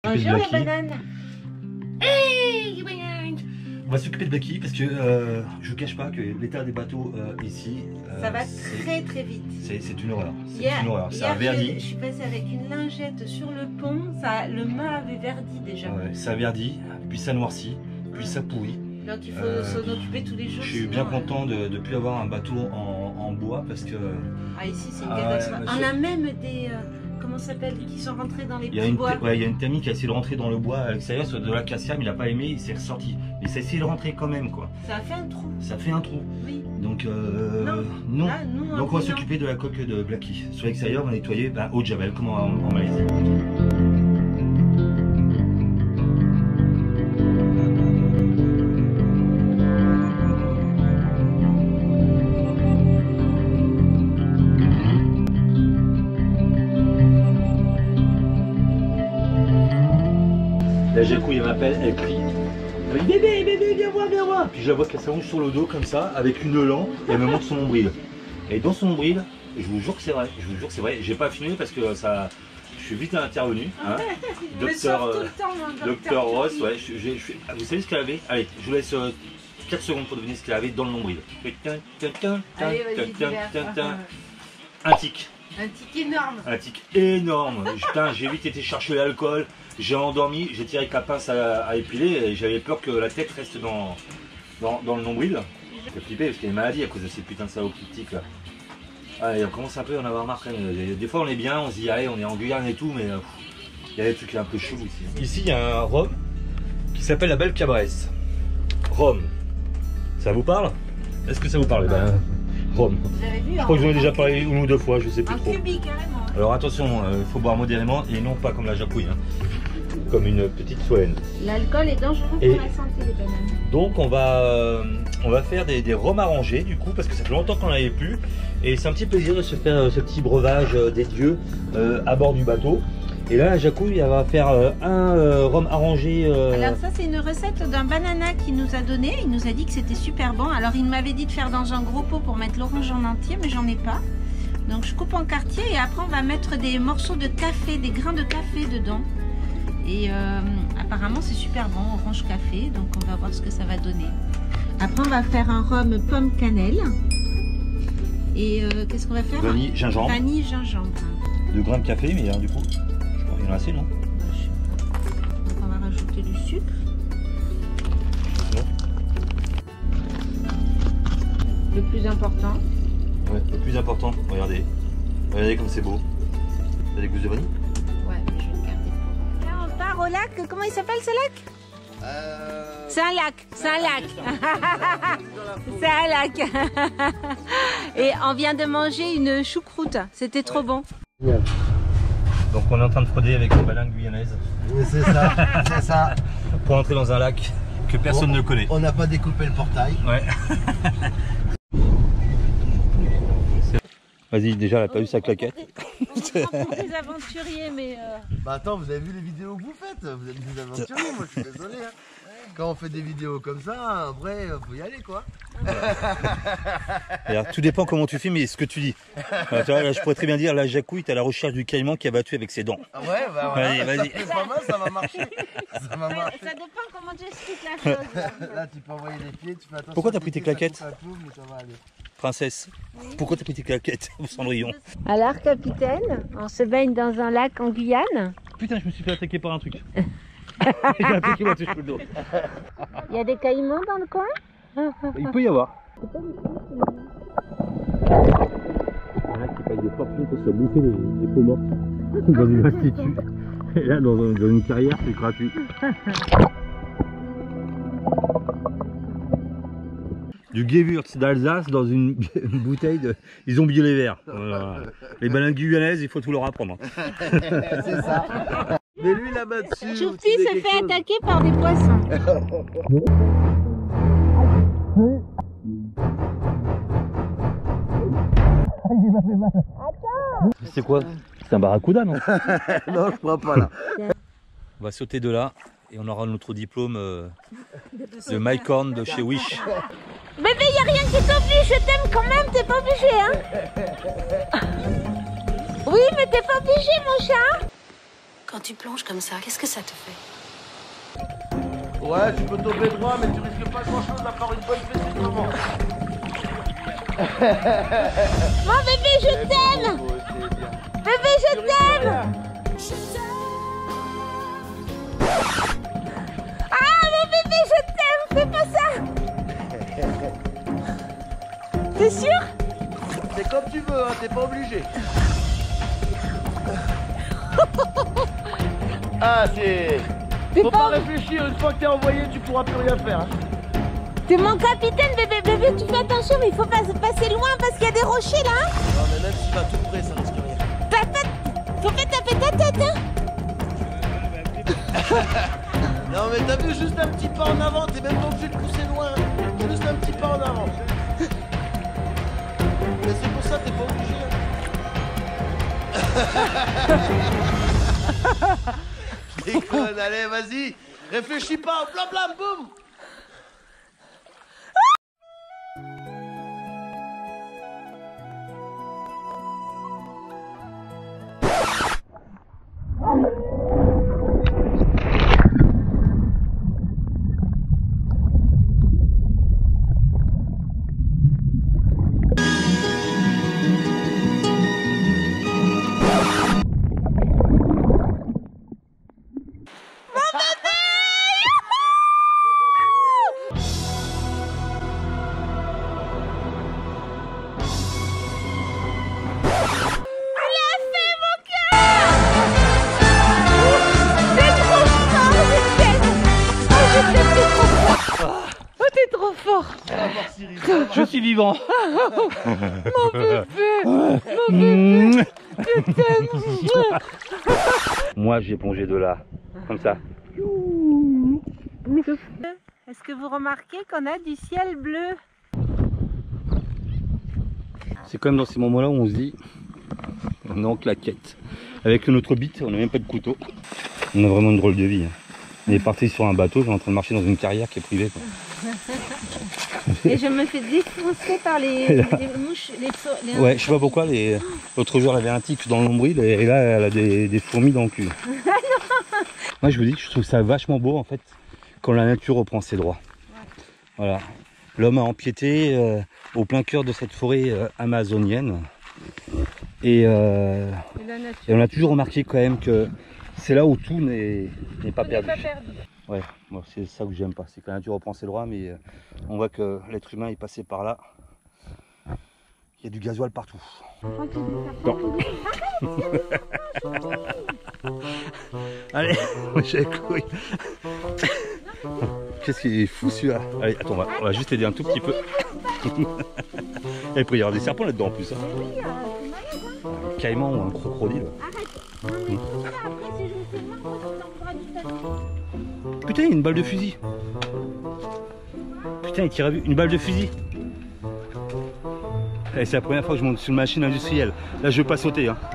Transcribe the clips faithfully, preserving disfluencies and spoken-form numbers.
Bonjour les bananes. Hey les bananes. On va s'occuper de Blacky parce que euh, je vous cache pas que l'état des bateaux euh, ici, euh, ça va très très vite. C'est une horreur. C'est Hier, une horreur. Ça a hier, verdi. Je, je suis passée avec une lingette sur le pont, ça, le mât avait verdi déjà. Ouais, ça a verdi, puis ça noircit, puis ça pourrit. Donc il faut Euh, s'en occuper tous les jours. Je suis sinon, bien euh... content de ne plus avoir un bateau en, en bois parce que. Ah ici c'est une Ah, catastrophe. ouais, On a même des euh, comment ça s'appelle qui sont rentrés dans les il y a petits une, bois. ouais, il y a une tamie qui a essayé de rentrer dans le bois à l'extérieur, sur de l'acacia, mais il n'a pas aimé, il s'est ressorti. Mais ça a essayé de rentrer quand même quoi. Ça a fait un trou. Ça fait un trou. Oui. Donc euh, non. non. Là, nous, on Donc on va dit non. s'occuper de la coque de Blacky. Sur l'extérieur, on va nettoyer ben, eau de javel comme en, en Malaisie. La jacouille, elle m'appelle, elle crie. Elle dit bébé, bébé, viens voir, viens voir. Puis je la vois qu'elle s'allonge sur le dos comme ça, avec une lampe, et elle me montre son nombril. Et dans son nombril, je vous jure que c'est vrai, je vous jure que c'est vrai. J'ai pas filmé parce que ça, je suis vite intervenu. Hein. Docteur, euh, Docteur Ross, ouais. Je, je, je, vous savez ce qu'elle avait? Allez, je vous laisse euh, quatre secondes pour deviner ce qu'elle avait dans le nombril. Allez, un tic. Un tic énorme. Un tic énorme. Putain, j'ai vite été chercher l'alcool, j'ai endormi, j'ai tiré avec la pince à, à épiler et j'avais peur que la tête reste dans, dans, dans le nombril. J'ai flippé parce qu'il y a une maladie à cause de ces putains de saloperies de tics là. Allez, on commence un peu à en avoir marre quand même. Des fois on est bien, on se dit allez, on est en Guyane et tout, mais il y a des trucs un peu chelous ici. Ici il y a un rhum qui s'appelle la Belle Cabresse. Rhum. Ça vous parle? Est-ce que ça vous parle? Ben, Rhum. Vu, je crois que j'en ai déjà parlé une ou deux fois, je sais plus un trop. Cubi, carrément. Alors attention, il euh, faut boire modérément et non pas comme la jacouille, hein. Comme une petite soenne. L'alcool est dangereux et pour la santé les bananes. Donc on va, euh, on va faire des, des rhums arrangés du coup parce que ça fait longtemps qu'on n'en avait plus et c'est un petit plaisir de se faire euh, ce petit breuvage euh, des dieux euh, à bord du bateau. Et là la jacouille elle va faire euh, un euh, rhum arrangé. Euh... Alors ça c'est une recette d'un banana qui nous a donné, il nous a dit que c'était super bon. Alors il m'avait dit de faire dans un gros pot pour mettre l'orange en entier mais j'en ai pas. Donc je coupe en quartier et après on va mettre des morceaux de café, des grains de café dedans. Et euh, apparemment c'est super bon, orange café, donc on va voir ce que ça va donner. Après on va faire un rhum pomme cannelle. Et euh, qu'est-ce qu'on va faire? Vanille, gingembre. Vanille, gingembre. Deux grains de café, mais hein, du coup, je crois qu'il y en a assez, non? Donc on va rajouter du sucre. Non. Le plus important. Ouais, le plus important, regardez. Regardez comme c'est beau. Vous avez des gousses de vanille? Ouais, mais je vais le garder pour... Là on part au lac, comment il s'appelle ce lac? Euh... C'est un lac, c'est un lac. C'est un lac. Et on vient de manger une choucroute, c'était trop bon. Donc on est en train de frauder avec une baleine guyanaise. Oui, c'est ça, c'est ça. Pour entrer dans un lac que personne on, ne connaît. On n'a pas découpé le portail. Ouais. Vas-y, déjà, elle a pas eu sa claquette. On se prend pour des aventuriers, mais... Euh... Bah attends, vous avez vu les vidéos que vous faites? Vous êtes des aventuriers, moi je suis désolé. Hein. Quand on fait des vidéos comme ça, après, faut y aller quoi. Alors, tout dépend comment tu filmes et ce que tu dis. Alors, tu vois, là, je pourrais très bien dire, la jacouille est à la recherche du caïman qui a battu avec ses dents. Ah ouais, bah voilà, allez, vas-y. Ça fait pas mal, ça va marcher. Ça va Ouais, marcher. ça dépend comment tu expliques la chose. Là, là tu peux envoyer les pieds, tu fais attention. Pourquoi t'as pris tes claquettes? Un peu, mais ça va aller. Princesse, oui. Pourquoi t'as pris tes claquettes au Cendrillon? Alors capitaine, on se baigne dans un lac en Guyane. Putain, je me suis fait attaquer par un truc. Il y a un truc qui m'a touché le dos. Il y a des caïmans dans le coin? Il peut y avoir. Il y en a qui payent des fortunes pour se bouffer des, des peaux mortes dans une institut. Et là, dans, un, dans une carrière, c'est gratuit. Du Gewürz d'Alsace dans une, une bouteille de... Ils ont les verts. Voilà. Les bananes guyanaises, il faut tout leur apprendre. C'est ça. Mais lui là-bas dessus. Choupi se fait attaquer par des poissons. C'est quoi? C'est un barracuda, non? Non, je crois pas là. On va sauter de là et on aura notre diplôme euh, de mycorn de chez Wish. Bébé, y a rien qui t'oblige, je t'aime quand même, t'es pas obligé, hein? Oui, mais t'es pas obligé, mon chat. Quand tu plonges comme ça, qu'est-ce que ça te fait? Ouais, tu peux tomber droit, mais tu risques pas grand chose à part une bonne fessée devant. Mon bébé, je t'aime. Bébé, je t'aime. Ah, mon bébé, je t'aime. Fais pas ça. T'es sûr? C'est comme tu veux, hein, t'es pas obligé. Ah, c'est... Faut pas réfléchir, une fois que t'es envoyé, tu pourras plus rien faire. Hein. T'es mon capitaine, bébé, bébé, tu fais attention, mais il faut pas passer loin parce qu'il y a des rochers là. Hein. Non, mais même si tu vas tout près, ça risque rien. Ta tête, faut pas taper ta tête, hein. Non, mais t'as vu, juste un petit pas en avant, t'es même pas obligé de pousser loin. Juste un petit pas en avant. Mais c'est pour ça que t'es pas obligé. Hein. Je déconne, allez, vas-y. Réfléchis pas, blam blam, boum. Je suis vivant. Mon bébé, mon bébé, je t'aime. Moi, j'ai plongé de là, comme ça. Est-ce que vous remarquez qu'on a du ciel bleu? C'est quand même dans ces moments-là où on se dit, on est en claquette. Avec notre bite, on n'a même pas de couteau. On a vraiment une drôle de vie. On est parti sur un bateau, on est en train de marcher dans une carrière qui est privée. Quoi. Et je me fais défoncer par les, les mouches. Les, les... Ouais, je sais pas pourquoi. Les... L'autre jour, elle avait un tic dans le nombril et là, elle a des, des fourmis dans le cul. Moi, je vous dis que je trouve ça vachement beau en fait quand la nature reprend ses droits. Ouais. Voilà. L'homme a empiété euh, au plein cœur de cette forêt euh, amazonienne. Et, euh, et, et on a toujours remarqué quand même que c'est là où tout n'est pas perdu. Pas perdu. Ouais, moi c'est ça que j'aime pas, c'est que la nature reprend ses droits, mais euh, on voit que l'être humain est passé par là. Il y a du gasoil partout. Non. Allez, j'ai la couille. Qu'est-ce qu'il est fou celui-là. Allez, attends, on va, on va juste aider un tout petit peu. Il pourrait y avoir des serpents là-dedans en plus. Hein. Un caïman ou un crocodile. Putain, il y a une balle de fusil. Putain, il tire à vue. Une balle de fusil. C'est la première fois que je monte sur une machine industrielle. Là, je vais pas sauter. Hein.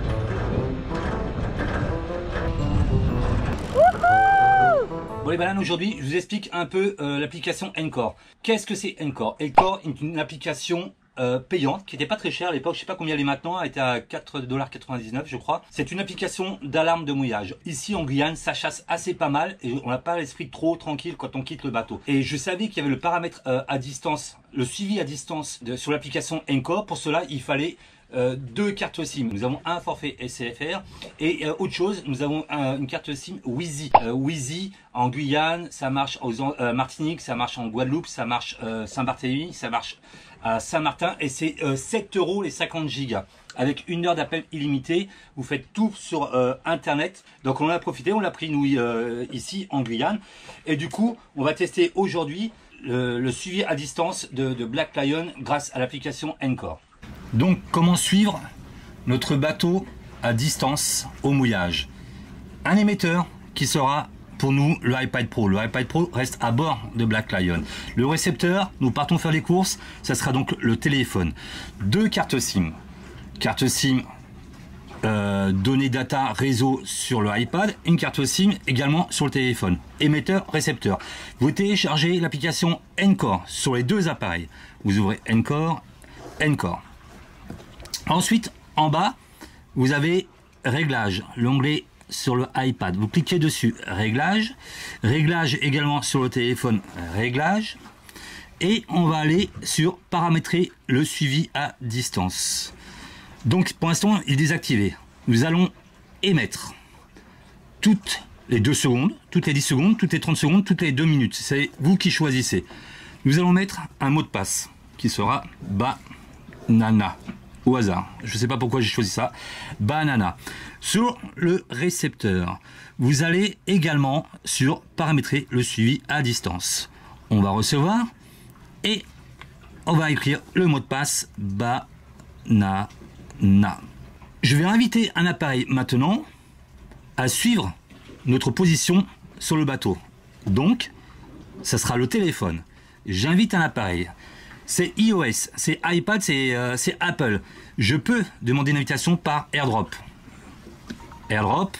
Bon les bananes, aujourd'hui je vous explique un peu euh, l'application Encore. Qu'est-ce que c'est Encore? Encore est une application euh, payante qui n'était pas très chère à l'époque, je sais pas combien elle est maintenant, elle était à quatre dollars quatre-vingt-dix-neuf je crois. C'est une application d'alarme de mouillage. Ici en Guyane ça chasse assez pas mal et on n'a pas l'esprit trop tranquille quand on quitte le bateau. Et je savais qu'il y avait le paramètre euh, à distance, le suivi à distance de, sur l'application Encore. Pour cela il fallait Euh, deux cartes SIM. Nous avons un forfait S C F R et euh, autre chose, nous avons un, une carte SIM Wizy. Euh, Wizy en Guyane, ça marche aux euh, Martinique, ça marche en Guadeloupe, ça marche euh, Saint-Barthélemy, ça marche à Saint-Martin et c'est euh, sept euros les cinquante gigas. Avec une heure d'appel illimité, vous faites tout sur euh, internet. Donc on en a profité, on l'a pris nous euh, ici en Guyane. Et du coup, on va tester aujourd'hui le, le suivi à distance de, de Black Lion grâce à l'application Encore. Donc comment suivre notre bateau à distance au mouillage? Un émetteur qui sera pour nous le iPad Pro. Le iPad Pro reste à bord de Black Lion. Le récepteur, nous partons faire les courses, ça sera donc le téléphone. Deux cartes SIM. Carte SIM euh, données data réseau sur le iPad, une carte SIM également sur le téléphone. Émetteur, récepteur. Vous téléchargez l'application Encore sur les deux appareils. Vous ouvrez Encore, Encore. Ensuite, en bas, vous avez Réglages, l'onglet sur le iPad. Vous cliquez dessus, réglages, réglages également sur le téléphone, réglages, et on va aller sur paramétrer le suivi à distance. Donc pour l'instant, il est désactivé. Nous allons émettre toutes les deux secondes, toutes les dix secondes, toutes les trente secondes, toutes les deux minutes. C'est vous qui choisissez. Nous allons mettre un mot de passe qui sera banana au hasard. Je ne sais pas pourquoi j'ai choisi ça. Banana. Sur le récepteur, vous allez également sur paramétrer le suivi à distance. On va recevoir et on va écrire le mot de passe banana. Je vais inviter un appareil maintenant à suivre notre position sur le bateau. Donc, ça sera le téléphone. J'invite un appareil. C'est iOS, c'est iPad, c'est euh, Apple. Je peux demander une invitation par AirDrop. AirDrop.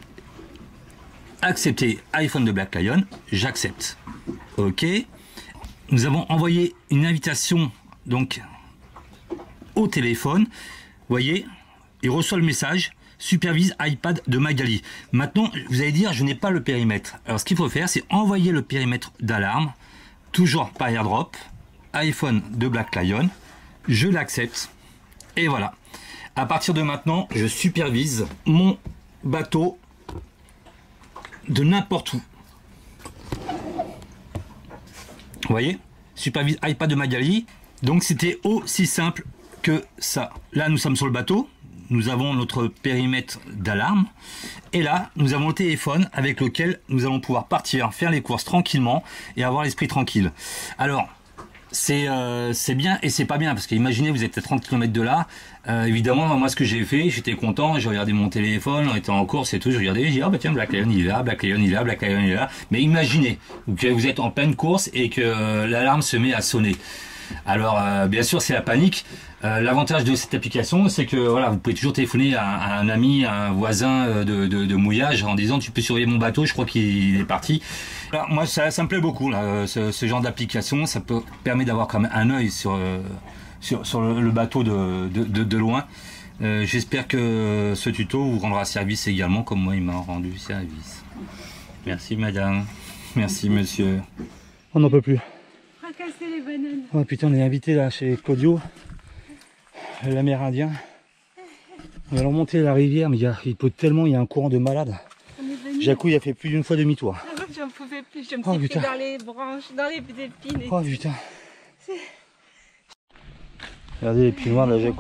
Accepter iPhone de Black Lion. J'accepte. OK. Nous avons envoyé une invitation donc au téléphone. Vous voyez, il reçoit le message. Supervise iPad de Magali. Maintenant, vous allez dire, je n'ai pas le périmètre. Alors, ce qu'il faut faire, c'est envoyer le périmètre d'alarme, toujours par AirDrop, iPhone de Black Lion. Je l'accepte. Et voilà. À partir de maintenant, je supervise mon bateau de n'importe où. Vous voyez? Supervise iPad de Magali. Donc, c'était aussi simple que ça. Là, nous sommes sur le bateau. Nous avons notre périmètre d'alarme et là nous avons le téléphone avec lequel nous allons pouvoir partir faire les courses tranquillement et avoir l'esprit tranquille. Alors c'est euh, c'est bien et c'est pas bien parce que imaginez vous êtes à trente kilomètres de là, euh, évidemment moi ce que j'ai fait, j'étais content, j'ai regardé mon téléphone, on était en course et tout, je regardais, j'ai dit ah bah tiens Black Lion il est là, Black Lion il est là, Black Lion il est là, mais imaginez que vous êtes en pleine course et que euh, l'alarme se met à sonner. Alors euh, bien sûr c'est la panique. Euh, L'avantage de cette application, c'est que voilà, vous pouvez toujours téléphoner à, à un ami, à un voisin de, de, de mouillage en disant tu peux surveiller mon bateau, je crois qu'il est parti. Alors, moi ça, ça me plaît beaucoup là, ce, ce genre d'application, ça peut permet d'avoir quand même un œil sur, sur, sur le, le bateau de, de, de, de loin. Euh, J'espère que ce tuto vous rendra service également comme moi il m'a rendu service. Merci madame, merci monsieur. On n'en peut plus. Fracasser les bananes. Oh putain, on est invité là chez Kodio, l'Amérindien. On va remonter la rivière, mais il, y a, il pleut tellement, il y a un courant de malade. Jacou, il a fait plus d'une fois demi-tour. J'en pouvais plus, je me Oh, suis putain. pris dans les branches, dans les épines. Et... Oh putain. Regardez les pieds noirs de la Jacou.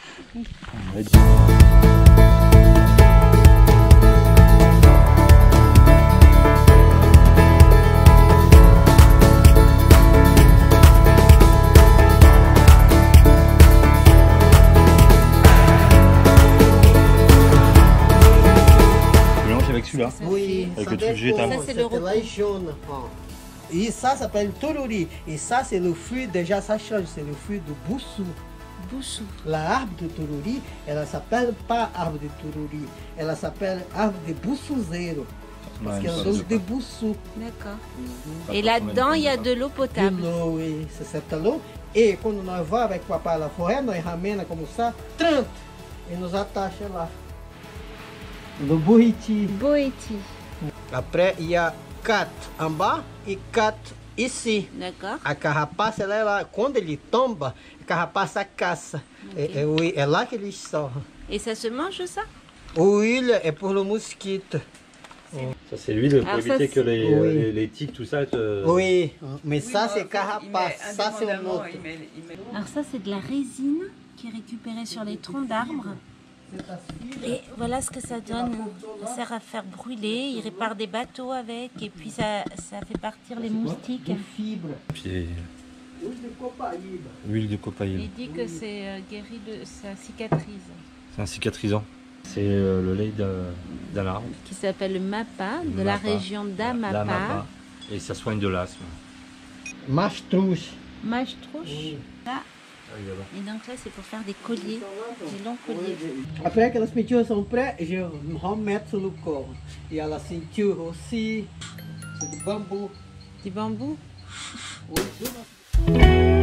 Celui-là. Oui, Avec ça le truc dépend. végétal. Ça, c'est le C'était là jaune. Et ça s'appelle tururi. Et ça, c'est le fruit, déjà ça change, c'est le fruit de boussou. Boussou. La arbre de tururi, elle ne s'appelle pas arbre de tururi, elle s'appelle arbre de boussouzeiro. Parce qu'elle donne des boussous. D'accord. Et là-dedans, il y a de l'eau De potable. l'eau, oui, c'est cette eau. Et quand on va avec papa à la forêt, on ramène comme ça, trente, et nous attache là. No burriti. Boéti. Après, il y a quatre en bas et quatre ici. D'accord. A carrapaça, ela, ela, quando ele tomba, a carrapaça caça. Ok. É, é, oui, é lá que eles sorram. Et ça se mange, ça? O ilha é pour le mosquito. Ça c'est l'huile pour Alors ça, éviter que c'est- les, Oui. les, les tiques tout ça te... Oui, mais ça c'est carapace, ça c'est un autre. Alors ça, c'est de la résine qui est récupérée sur les troncs d'arbres. Et voilà ce que ça donne. Ça sert à faire brûler, il répare des bateaux avec, et puis ça, ça fait partir les moustiques. Fibre. Puis Huile de copaíba. l'huile de copaïne. Il dit que c'est euh, guéri de ça cicatrise. C'est un cicatrisant. C'est euh, le lait de- d'un arbre. Qui s'appelle le Mapa, de Le la Mapa. région La d'Amapa. Mapa. Et ça soigne de l'asthme. Mastruz. Machtrouche. Là. Et donc là, c'est pour faire des colliers, des longs colliers. Après que as pinturas são pré, je remets no corps. E ela sentiu aussi, c'est du bambou. Du bambou. Oui, tudo.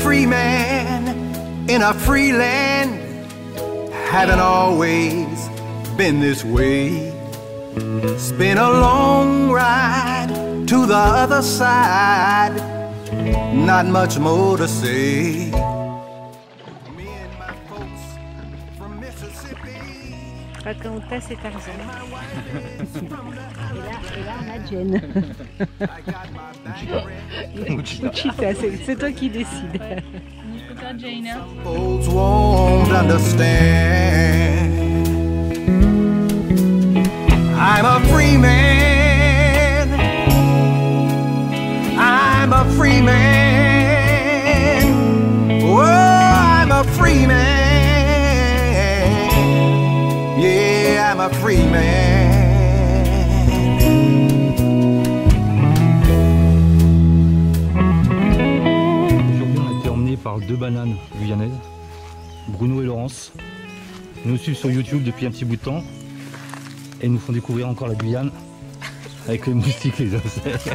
free man in a free land. Haven't always been this way. It's been a long ride to the other side. Not much more to say. Me and my folks from Mississippi. Raconta, c'est Tarzan. Et là, et là, on a Jen. Uchita, c'est toi qui décides. Folks won't understand. I'm a free man. I'm a free man. Oh, I'm a free man. Yeah, I'm a free man. Aujourd'hui, on a été emmenés par deux bananes guyanaises, Bruno et Laurence. Ils nous suivent sur YouTube depuis un petit bout de temps. Et ils nous font découvrir encore la Guyane avec les moustiques, les insectes,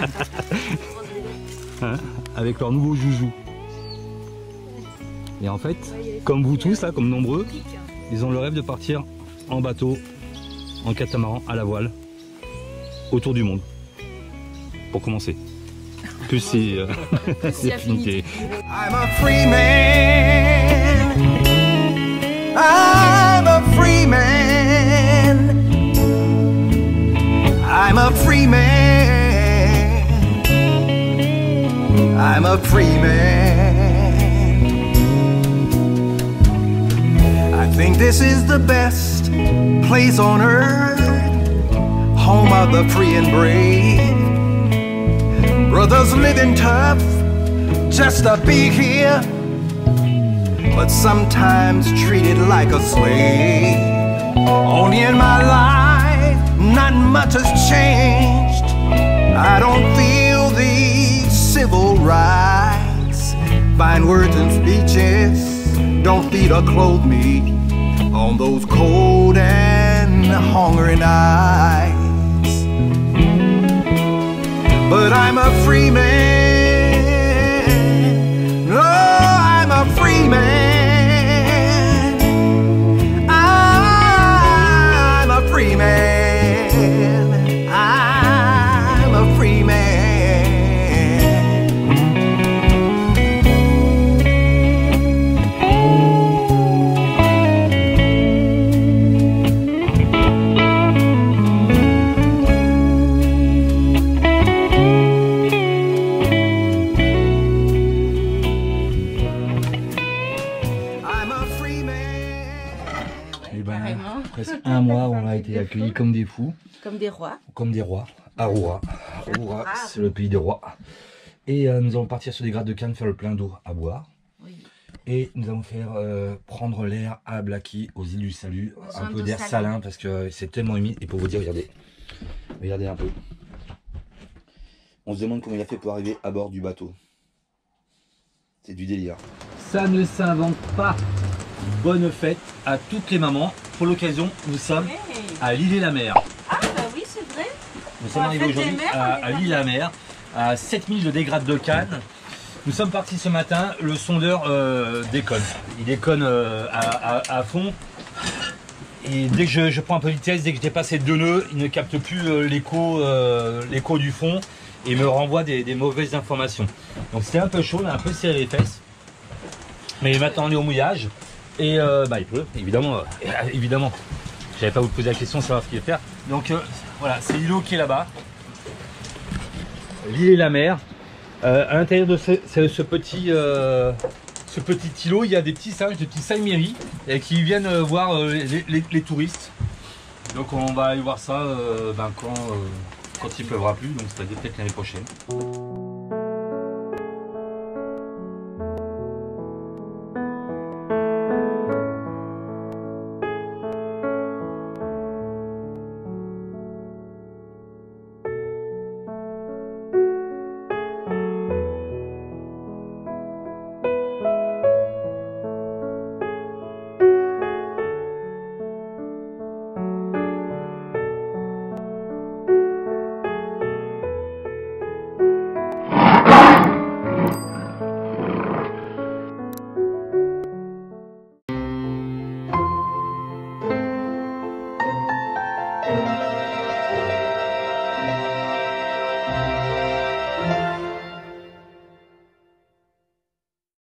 hein, avec leur nouveau joujou. Et en fait, comme vous tous là, comme nombreux, ils ont le rêve de partir en bateau, en catamaran, à la voile, autour du monde. Pour commencer. Plus c'est euh, affinité. I'm a free man. I'm a free man. I'm a free man. I'm a free man. I think this is the best place on earth, home of the free and brave. Brothers living tough just to be here, but sometimes treated like a slave. Only in my life, not much has changed. I don't feel these civil rights. Fine words and speeches don't feed or clothe me on those cold and hungry nights. But I'm a free man. No, I'm a free man. I'm a free man. I'm a free man. Presque un mois, on a été accueillis comme des fous. Comme des rois. Comme des rois. À Roua. Roua, c'est le pays des rois. Et euh, nous allons partir sur des grattes de canne, faire le plein d'eau à boire. Oui. Et nous allons faire euh, prendre l'air à Blacky, aux îles du Salut. Aux un peu d'air salin. salin parce que c'est tellement humide. Et pour vous dire, regardez. Regardez un peu. On se demande comment il a fait pour arriver à bord du bateau. C'est du délire. Ça ne s'invente pas. Bonne fête à toutes les mamans. Pour l'occasion, nous sommes hey. à l'Île-et-la-Mer. Ah bah oui, c'est vrai. Nous sommes arrivés aujourd'hui à, à l'Île-et-la-Mer, à sept mille de dégrade de Cannes. Nous sommes partis ce matin, le sondeur euh, déconne. Il déconne euh, à, à, à fond. Et dès que je, je prends un peu de vitesse, dès que je dépasse les deux nœuds, il ne capte plus euh, l'écho euh, l'écho du fond et me renvoie des, des mauvaises informations. Donc c'était un peu chaud, on a un peu serré les fesses. Mais maintenant on est au mouillage. Et euh, bah il pleut, évidemment, euh, évidemment. J'avais pas vous poser la question, savoir ce qu'il va faire. Donc euh, voilà, c'est l'îlot qui est là-bas. L'île et la mer. Euh, à l'intérieur de ce, ce, ce petit euh, ce petit îlot, il y a des petits singes, des petits saïméris qui viennent euh, voir euh, les, les, les touristes. Donc on va aller voir ça euh, ben, quand, euh, quand il pleuvra plus, donc ça va être peut-être l'année prochaine.